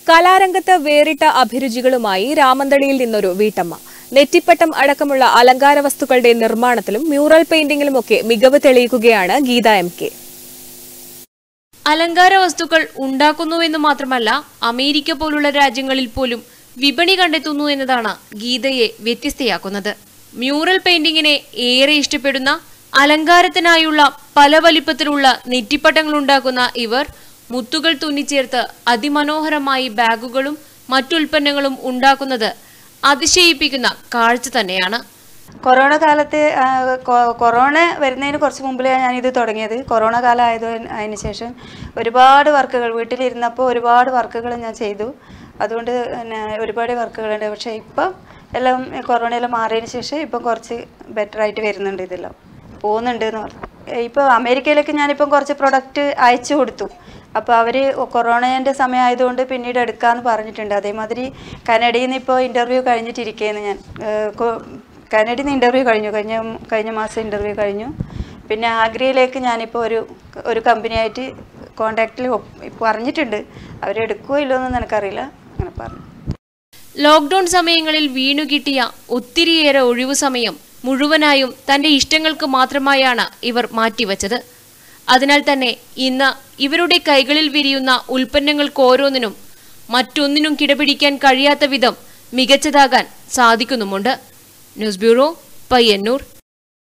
കലാരംഗത്ത് വേറിട്ട അഭിരുചികളുമായി രാമന്തളിയിൽ നിന്നൊരു വീട്ടമ്മ. നെറ്റിപ്പട്ടം അടക്കമുള്ള അലങ്കാര വസ്തുക്കളുടെ നിർമ്മാണത്തിലും മ്യൂറൽ പെയിന്റിംഗിലുമൊക്കെ മികവ് തെളിയിക്കുകയാണ് ഗീത MK. അലങ്കാര വസ്തുക്കൾ ഉണ്ടാക്കുന്നുവെന്ന് മാത്രമല്ല അമേരിക്ക പോലുള്ള രാജ്യങ്ങളിൽ പോലും വിപണി കണ്ടെത്തുന്നു എന്നതാണ് ഗീതയെ വ്യത്യസ്തയാക്കുന്നത്. മ്യൂറൽ പെയിന്റിംഗിനെ ഏറെ ഇഷ്ടപ്പെടുന്ന അലങ്കാരത്തിനായുള്ള പല വലിപ്പത്തിലുള്ള നെറ്റിപ്പട്ടങ്ങൾ ഉണ്ടാക്കുന്ന ഇവർ മുത്തുകൾ തുന്നിച്ചേർത്ത് അതിമനോഹരമായി ബാഗുകളും മറ്റുൽപ്പന്നങ്ങളും ഉണ്ടാക്കുന്നത് അതിശയിപ്പിക്കുന്ന കാഴ്ച തന്നെയാണ്. കൊറോണ കാലത്ത് കൊറോണ വരുന്നതിന് കുറച്ച് മുമ്പിലാണ് ഞാനിത് തുടങ്ങിയത്. കൊറോണ കാലം അതിന് ശേഷം ഒരുപാട് വർക്കുകൾ വീട്ടിലിരുന്നപ്പോൾ ഒരുപാട് വർക്കുകൾ ഞാൻ ചെയ്തു. അതുകൊണ്ട് ഒരുപാട് വർക്കുകളുണ്ട്. പക്ഷേ ഇപ്പം എല്ലാം കൊറോണയെല്ലാം മാറിയതിന് ശേഷം ഇപ്പം കുറച്ച് ബെറ്ററായിട്ട് വരുന്നുണ്ട്, ഇതെല്ലാം പോകുന്നുണ്ട് എന്ന് പറഞ്ഞു. ഇപ്പോൾ അമേരിക്കയിലേക്ക് ഞാനിപ്പം കുറച്ച് പ്രൊഡക്റ്റ് അയച്ചു കൊടുത്തു. അപ്പോൾ അവർ കൊറോണേൻ്റെ സമയമായതുകൊണ്ട് പിന്നീട് എടുക്കാമെന്ന് പറഞ്ഞിട്ടുണ്ട്. അതേമാതിരി കാനഡയിൽ നിന്ന് ഇപ്പോൾ ഇൻ്റർവ്യൂ കഴിഞ്ഞിട്ടിരിക്കുകയാണ് ഞാൻ. കാനഡയിൽ നിന്ന് ഇൻ്റർവ്യൂ കഴിഞ്ഞ മാസം ഇൻ്റർവ്യൂ കഴിഞ്ഞു. പിന്നെ ആഗ്രയിലേക്ക് ഞാനിപ്പോൾ ഒരു കമ്പനിയായിട്ട് കോണ്ടാക്റ്റിൽ പറഞ്ഞിട്ടുണ്ട്. അവരെടുക്കുമോ ഇല്ലോ എന്ന് എനിക്കറിയില്ല. അങ്ങനെ പറഞ്ഞു. ലോക്ക്ഡൌൺ സമയങ്ങളിൽ വീണു കിട്ടിയ ഒത്തിരിയേറെ ഒഴിവു സമയം മുഴുവനായും തന്റെ ഇഷ്ടങ്ങൾക്ക് മാത്രമായാണ് ഇവർ മാറ്റിവെച്ചത്. അതിനാൽ തന്നെ ഇന്ന് ഇവരുടെ കൈകളിൽ വിരിയുന്ന ഉൽപ്പന്നങ്ങൾക്കോരോന്നിനും മറ്റൊന്നിനും കിടപിടിക്കാൻ കഴിയാത്ത വിധം മികച്ചതാകാൻ സാധിക്കുന്നുമുണ്ട്. News bureau, Payyanur.